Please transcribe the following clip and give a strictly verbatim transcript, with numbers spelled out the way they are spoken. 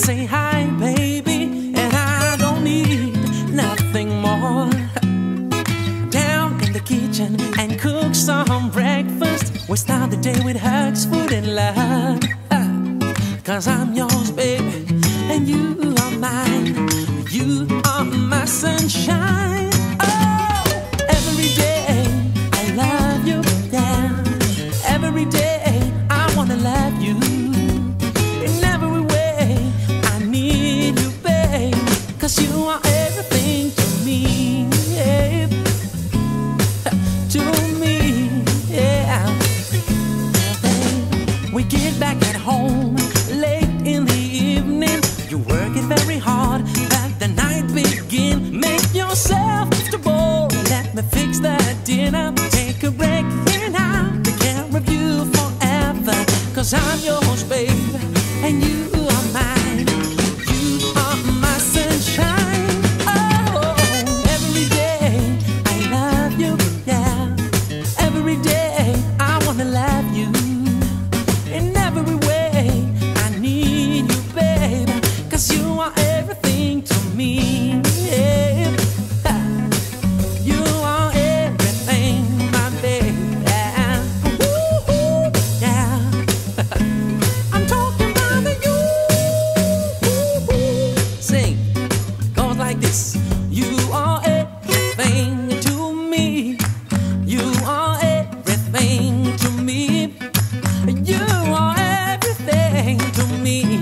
say hi, baby, and I don't need nothing more. Down in the kitchen and cook some breakfast. We start the day with hugs, food, and love. Cause I'm yours, baby, and you are mine. You are my sunshine. Oh, every day I love you, yeah. Every day I wanna love you. In every way I need you, babe. Cause you are everything to me, yeah. To me, yeah. We get back at home late in the evening. You work it very hard, let the night begin. Make yourself comfortable, let me fix that dinner. Take a break here now, take care of you forever. Cause I'm yours, babe, and you are mine. You are my sunshine. Oh, every day I love you, yeah. Every day I wanna love you. In every way I need you, babe. Cause you are everything to me, yeah. You are everything, my baby, yeah. Ooh, yeah. I'm talking about you. Sing, goes like this. You are everything to me. You are everything to me. You are everything to me.